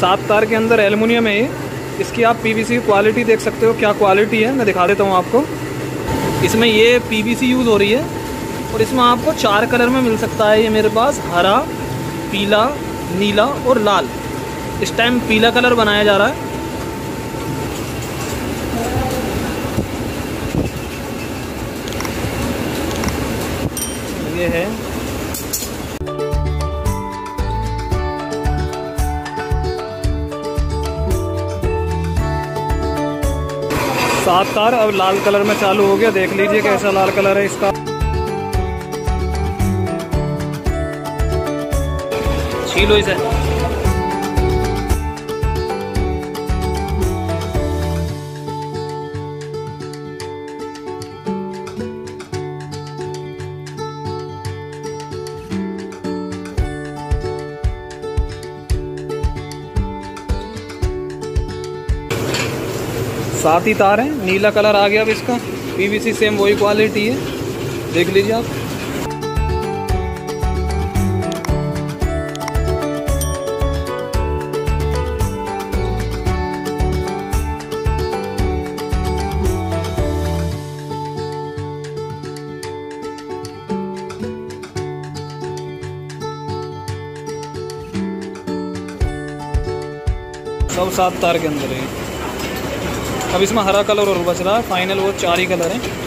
7 तार के अंदर एल्युमिनियम है ये। इसकी आप पीवीसी की क्वालिटी देख सकते हो, क्या क्वालिटी है, मैं दिखा देता हूँ आपको। इसमें ये पीवीसी यूज़ हो रही है और इसमें आपको 4 कलर में मिल सकता है। ये मेरे पास हरा, पीला, नीला और लाल। इस टाइम पीला कलर बनाया जा रहा है। ये है 7 तार। अब लाल कलर में चालू हो गया, देख लीजिए कैसा लाल कलर है इसका। छीलो इसे। सात ही तार हैं, नीला कलर आ गया अब इसका। पीवीसी सेम वही क्वालिटी है, देख लीजिए आप। सब 7 तार के अंदर है। अब इसमें हरा कलर और बच रहा है, फाइनल वो 4 ही कलर हैं।